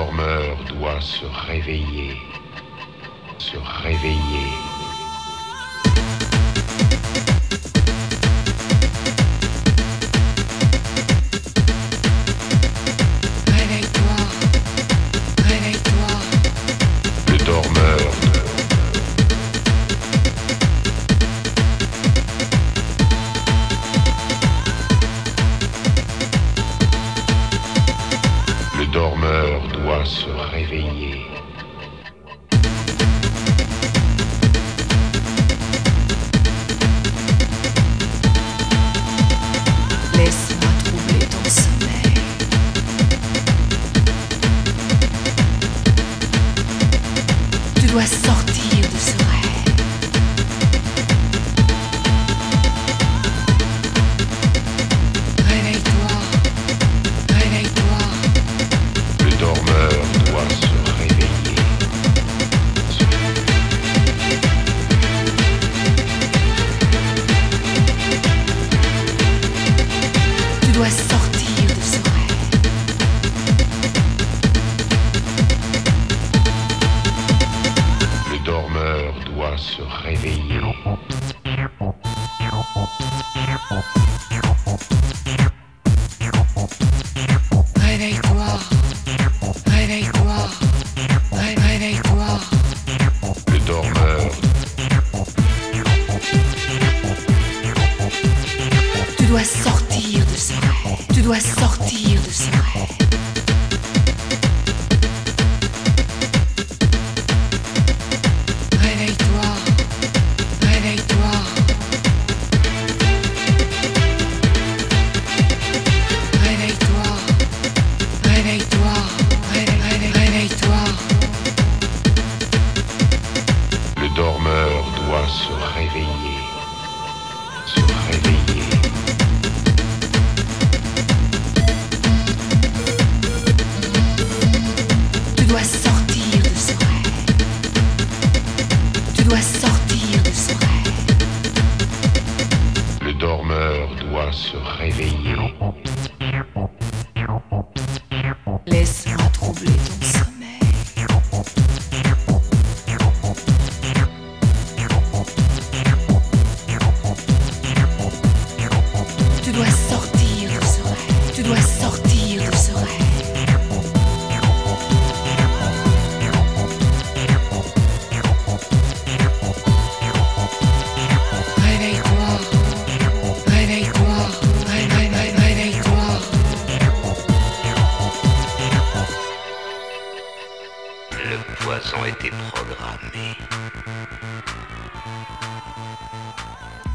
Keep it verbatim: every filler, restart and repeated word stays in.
dormeur doit se réveiller, se réveiller. Réveille-toi, réveille-toi. Le dormeur. Le dormeur doit se réveiller. Laisse-moi troubler ton sommeil. Tu dois sortir de ce rêve. Réveille-toi, réveille-toi. Le dormeur doit se réveiller. Tu dois sortir de ce rêve. Le dormeur doit se réveiller. Réveille-toi, réveille-toi, ré- réveille-toi. Le dormeur. Tu dois sortir de ce rêve. Tu dois sortir de ce rêve. Réveille-toi, réveille-toi. Réveille-toi, réveille-toi, ré- ré- réveille-toi. Le dormeur doit se réveiller. Se réveiller. Tu dois sortir de ce rêve. Tu dois sortir de ce rêve. Le dormeur doit se réveiller. Laisse-moi troubler ton sommeil. Tu dois sortir de ce rêve. Tu dois sortir de ce rêve. Réveille-toi, réveille-toi, ré- ré- ré- réveille-toi. Le poison était programmé.